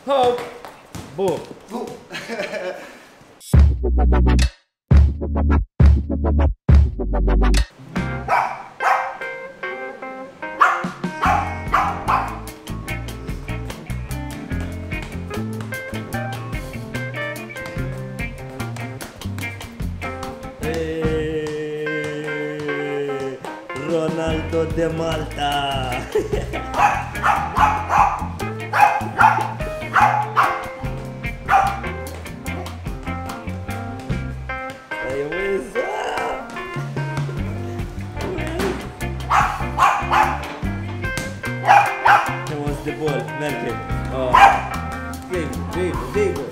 Hop. Boom. Boom. Ronaldo de Malta. Hey, Wizz up? He wants the ball, Merkel. Oh. Vivo.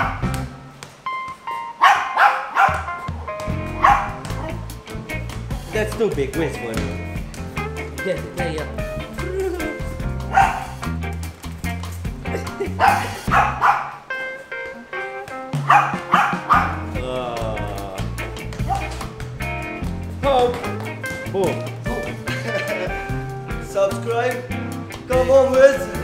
That's too big, Wizz, for you. Get it, there you Hop. Boom. Subscribe. Come on, Wizz.